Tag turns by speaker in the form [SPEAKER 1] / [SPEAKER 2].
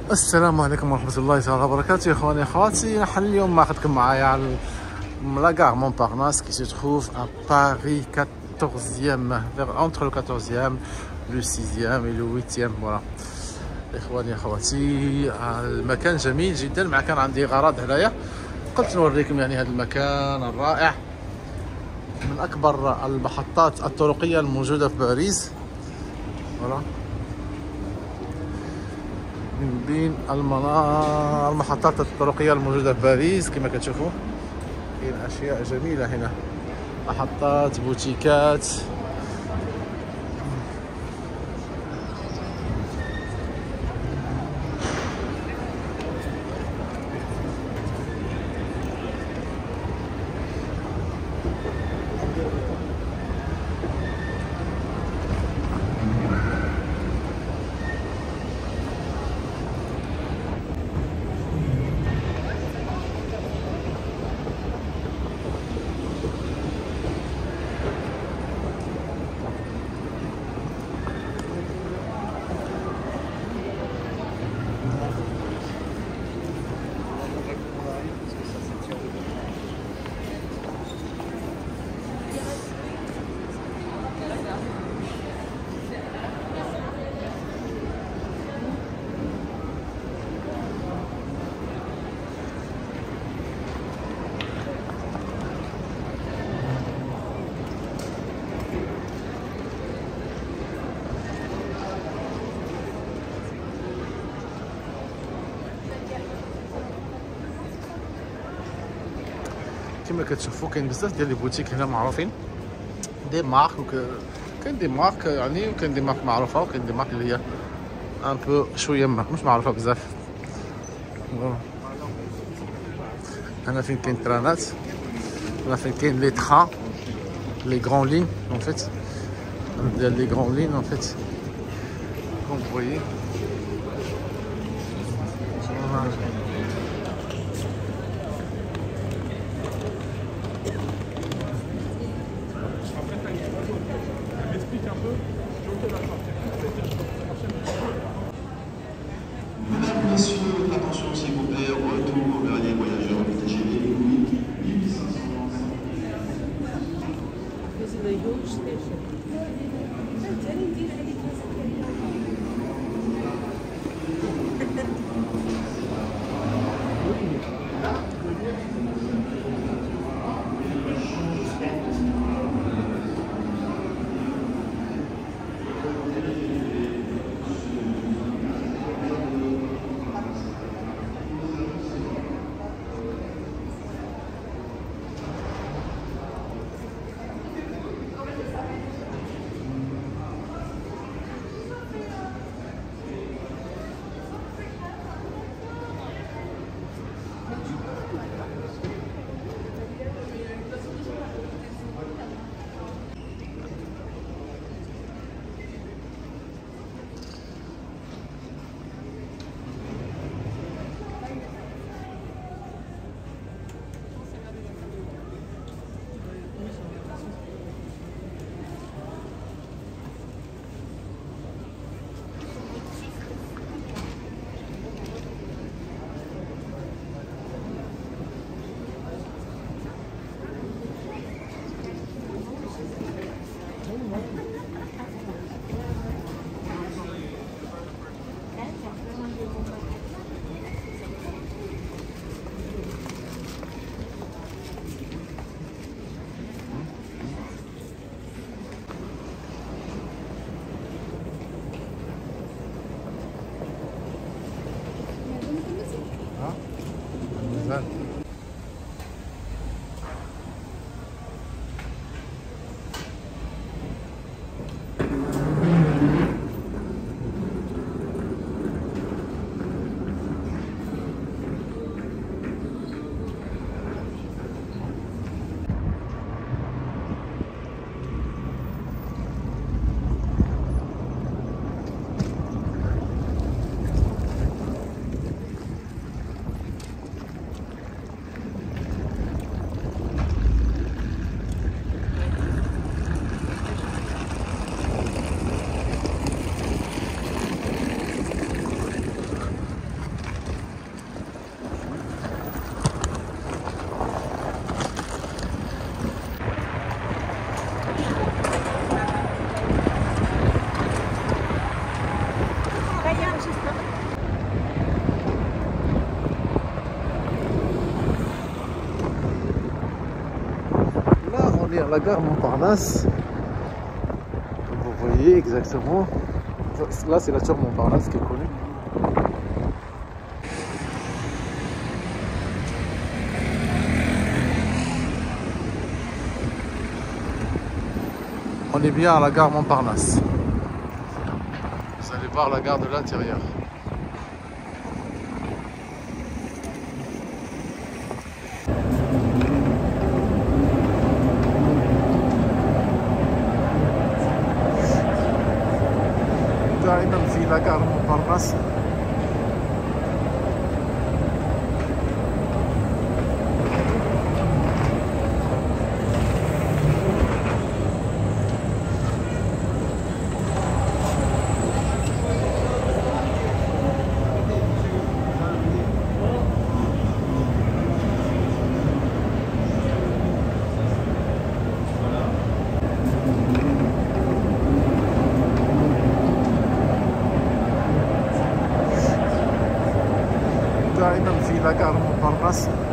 [SPEAKER 1] السلام عليكم ورحمة الله تعالى وبركاته. يا اخواني اخواتي، نحن اليوم ماخذكم معايا على لاكار مونبارناس كي سي تروف ا باري 14e entre le 14e le 6e et le 8e. فوالا اخواني اخواتي، المكان جميل جدا. مع كان عندي غرض هنايا، قلت نوريكم يعني هذا المكان الرائع من اكبر المحطات الطرقية الموجودة في باريس. فوالا من بين المحطات الطرقية الموجودة في باريس كما كتشوفوا، كاين أشياء جميلة هنا، محطات، بوتيكات. كما كتشوفوا كاين بزاف ديال لي بوتيك هنا معروفين، دي مارك كاين دي مارك يعني، وكاين دي مارك معروفه، وكاين دي مارك اللي هي ان بو شويه مش معروفه بزاف. هنا فين كاين ترانات، هنا فين كاين لي تران، لي غران لين en fait، ديال لي غران لين en fait comme vous voyez.
[SPEAKER 2] Mesdames, Messieurs, attention s'il vous plaît, retour au dernier voyageur du TGV 8500.
[SPEAKER 3] This is a huge station.
[SPEAKER 1] à la gare Montparnasse. Comme vous voyez exactement. Là, c'est la tour Montparnasse qui est connue. On est bien à la gare Montparnasse. Vous allez voir la gare de l'intérieur. دائما في la gare Montparnasse. دائما في la gare Montparnasse.